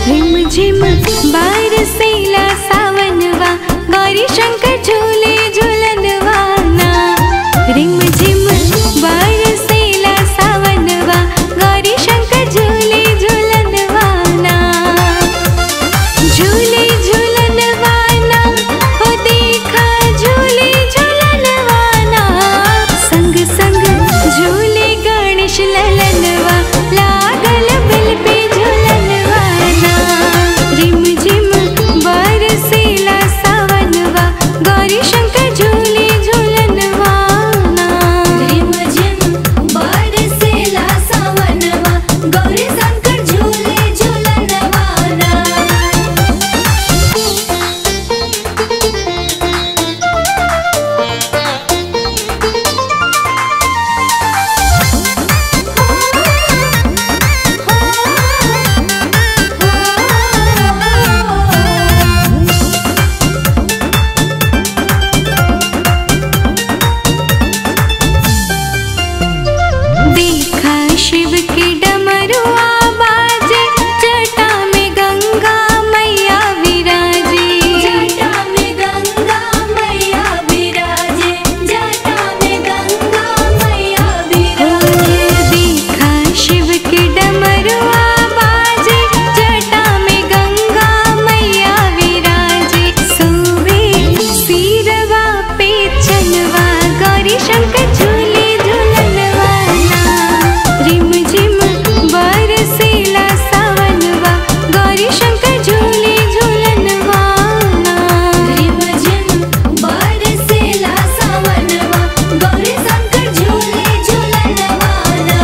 झिम झिम बरसेला सावनवा, गौरी शंकर झूले झूलनवा ना। रिम झिम बरसेला सावनवा, गौरी शंकर झूले झूलनवा ना। झूले झूलनवा ना, हो देखा झूले झूलनवा ना। संग संग झूले गणेश ललनवा, लागल बिल पे झूलनवा ना। रिम झिम बरसेला सावनवा, गौरी शंकर झूले झूलनवा ना। रिम झिम बरसेला सावनवा, गौरी शंकर झूले झूलनवा ना। देखा शिव के डमरुआ बाजे, जटा में गंगा मैया विराजे। जटा में गंगा मैया विराजे, जटा में गंगा मैया विराजे। देखा शिव के डमरुआ बाजे, जटा में गंगा मैया विराजे। सोवे सिरवा पे चनवा, गौरी शंकर झूले झूलनवा ना। रिम झिम बरसेला सावनवा, गौरी शंकर झूले झूलनवा ना। रिम झिम बरसेला सावनवा, गौरी शंकर झूले झूलनवा ना।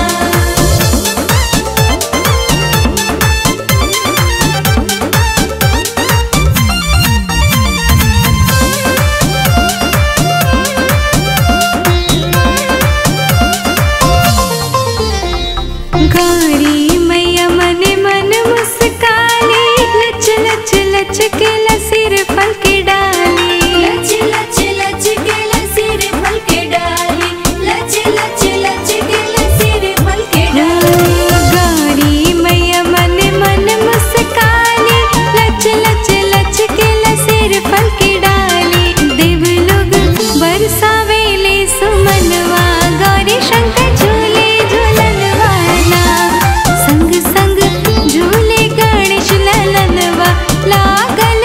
गौरी मैया मन मन मुस्काली, लच लच लच के सिर फल के डाली। लच लच लच के सिर फल के डाली, लच लच लच के सिर फल के डाली। गौरी मैया मन मन मुस्काली, लच लच लच के सिर फल के डाली। देव लोग बरसावेले सुमनवा, गौरी शंकर झूले झूलनवा ना। संग संग झूले गणेश ललनवा, लागल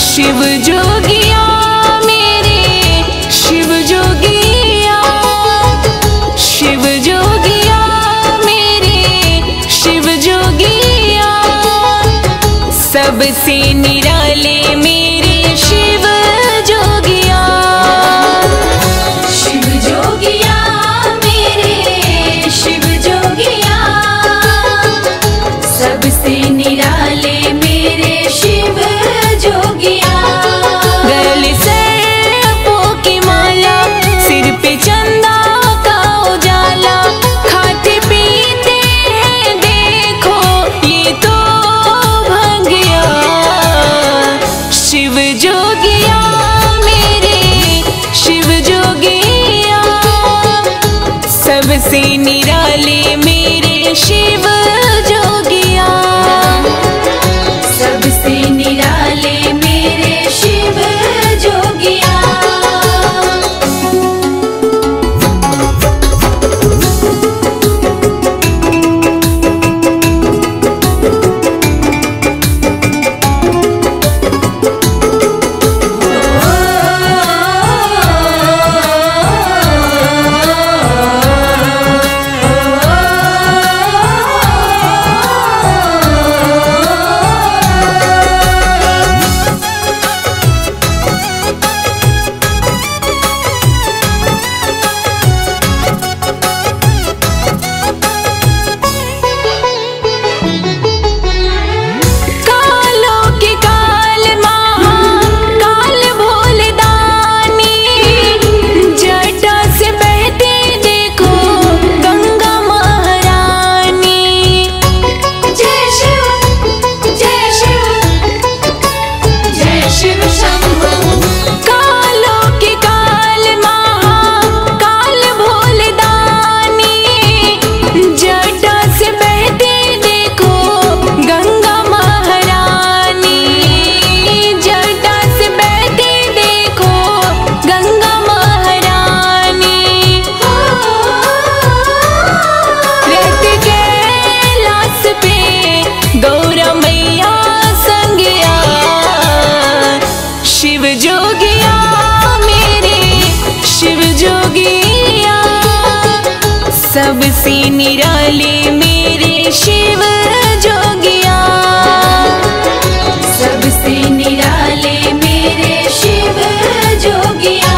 शिव जोगिया मेरे शिव जोगिया, शिव जोगिया मेरे शिव जोगिया, सबसे निराले मेरे शिव जोगिया। शिव जोगिया मेरे शिव जोगिया, सबसे निराले मेरे शिव जोगिया। गले सर्पों की माला, सिर पे चंदा का उजाला, खाते पीते हैं देखो ये तो भंगिया। शिव जोगिया मेरे शिव जोगिया, सबसे निराले मेरे शिव जोगिया, सबसे निराले मेरे शिव जोगिया। सबसे निराले मेरे शिव जोगिया, सबसे निराले मेरे शिव जोगिया।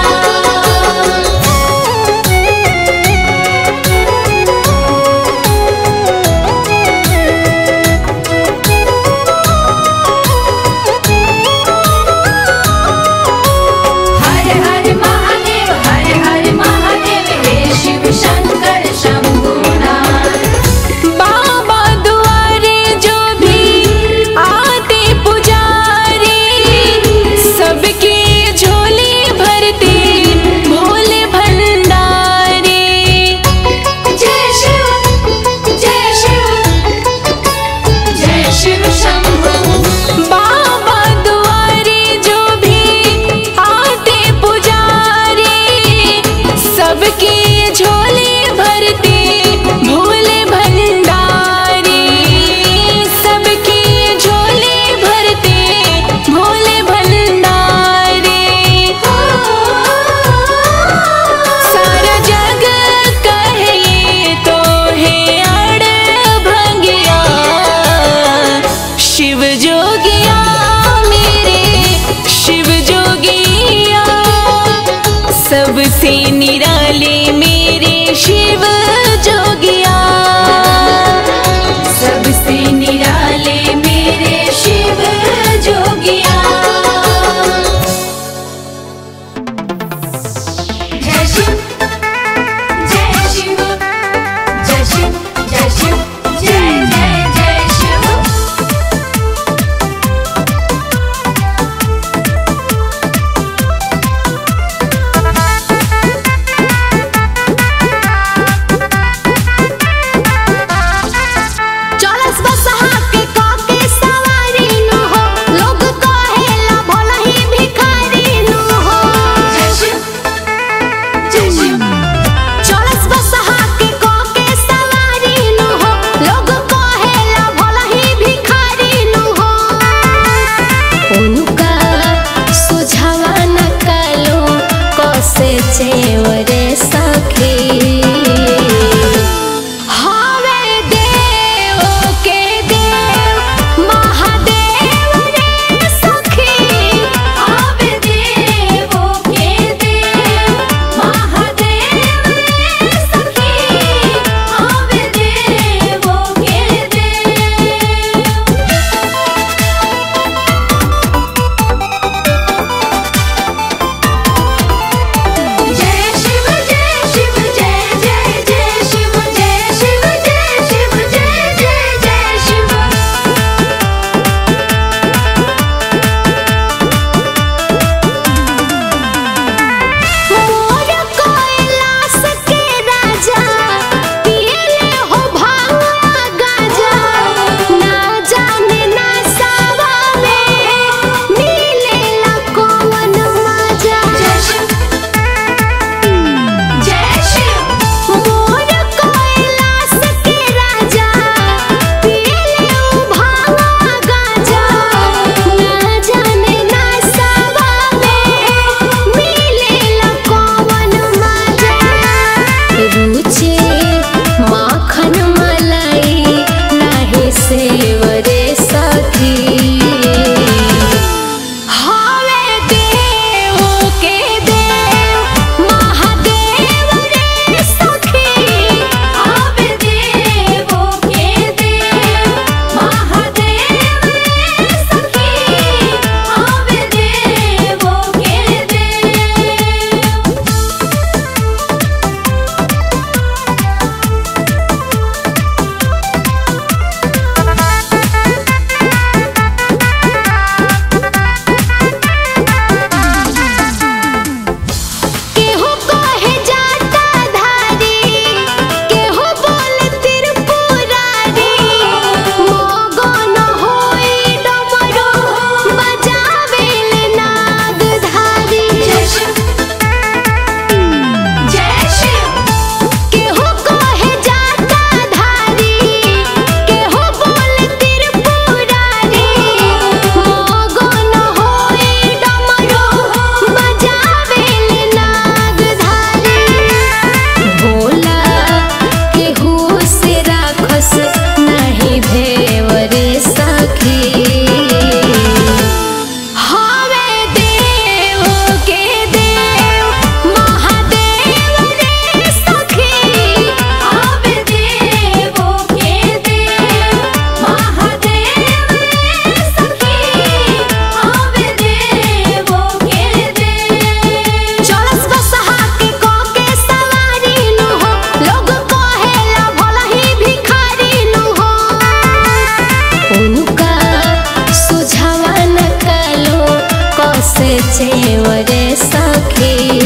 हर हर महादेव हे शिव शंकर शंभुनाथ। बाबा द्वारे जो भी आते पुजारी, सबके झोले भरते भोले भंडारी। जय शिव जय शिव जय शिव शंभु। बाबा द्वारे जो भी आते पुजारी, सबके झोले भरते भोले भंडारी, सबके झोले भरते भोले भंडारी। सारा जग कहे ये तो है अड़ भंगिया। शिव जोगिया मेरे शिव जोगिया, सबसे निराले मेरे शिव जोगिया, सबसे निराले मेरे शिव जोगिया। जय शिव जय शिव जय शिव जय शिव जय जय जय शिव। चलस बसहा के काके सवारी न हो, लोग कहेला भला ही भिखारी न हो। जय शिव जय शिव। चलस बसहा के काके सवारी न हो, लोग कहेला भला ही भिखारी न हो। उनका चेवरे सखी। चेवरे सखी।